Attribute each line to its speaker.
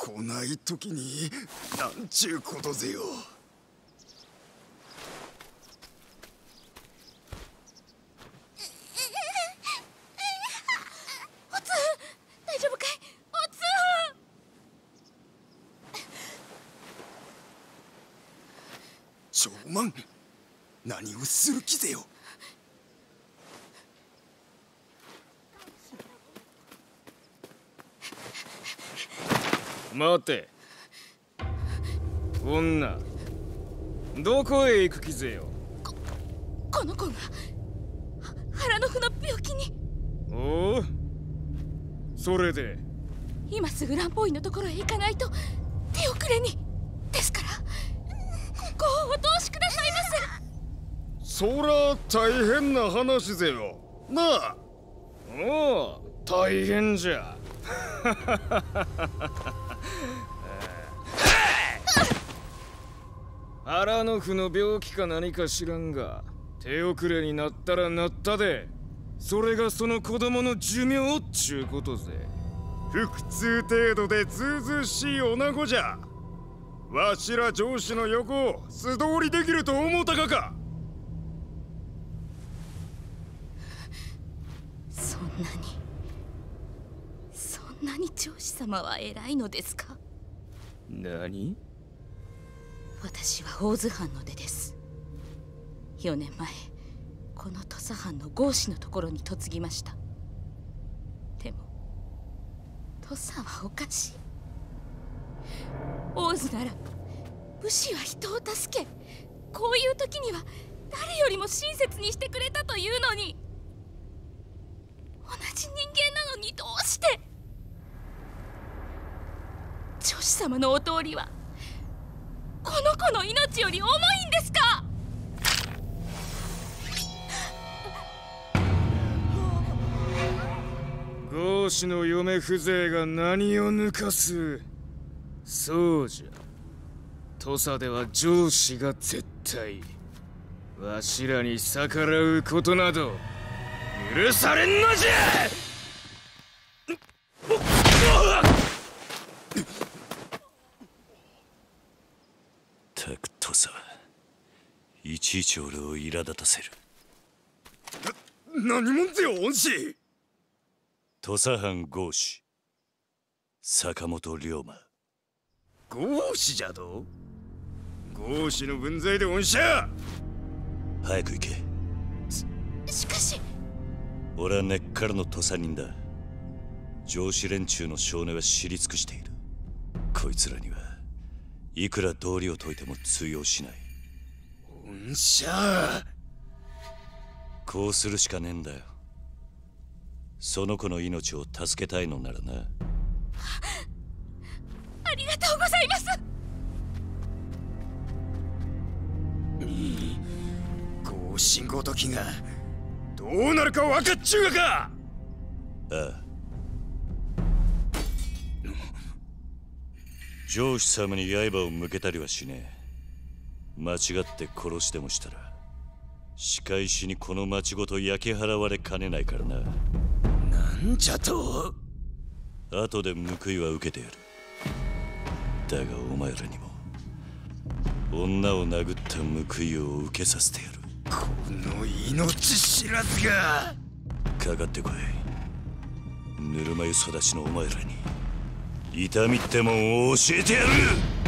Speaker 1: こない時になんちゅうことぜよ。
Speaker 2: おつ大丈夫かいお
Speaker 1: つ。長万、何をする気ぜよ。
Speaker 3: 待て、女、どこへ行く気ぜよ。
Speaker 2: この子が腹の腑の病気に。
Speaker 3: おお、それで
Speaker 2: 今すぐ蘭方医のところへ行かないと手遅れに。ですからここをお通しくださいませ。
Speaker 3: そら大変な話ぜよなあ。おお、大変じゃ。腹の腑の病気か何か知らんが、手遅れになったらなったで、それがその子供の寿命っちゅうことぜ。
Speaker 1: 腹痛程度でずうずうしい女子じゃ。わしら上司の横を素通りできると思うたかか。
Speaker 2: そんなに上司様は偉いのですか。
Speaker 3: 何？
Speaker 2: 私は大津藩の出です。4年前この土佐藩の郷士のところに嫁ぎました。でも土佐はおかしい。大津なら武士は人を助け、こういう時には誰よりも親切にしてくれたというのに、同じ人間なのにどうして。女子様のお通りはこの子の命より重いんですか。
Speaker 3: 郷士の嫁風情が何を抜かす。そうじゃ、土佐では上司が絶対わしらに逆らうことなど許されんのじゃ。
Speaker 4: たく土佐、いちいち俺を苛立たせる。
Speaker 1: 何者ぜよ恩師。
Speaker 4: 土佐藩郷士坂本龍馬。
Speaker 1: 郷士じゃと。郷士の分際で恩師ゃ。
Speaker 4: 早く行け。
Speaker 2: しかし
Speaker 4: 俺は根っからの土佐人だ。上司連中の性根は知り尽くしている。こいつらにはいくら道理を解いても通用しない。
Speaker 1: 恩師ゃ。
Speaker 4: こうするしかねえんだよ。その子の命を助けたいのならな。
Speaker 2: ありがとうございます。
Speaker 1: 郷士ごときがどうなるか分かっちゅうがか。
Speaker 4: ああ、上司様に刃を向けたりはしねえ。間違って殺してもしたら仕返しにこの町ごと焼き払われかねないからな。
Speaker 1: なんじゃと。
Speaker 4: 後で報いは受けてやる。だがお前らにも女を殴った報いを受けさせてやる。
Speaker 1: この命知らずが。
Speaker 4: かかってこい。ぬるま湯育ちのお前らに痛みってもんを教えてやる。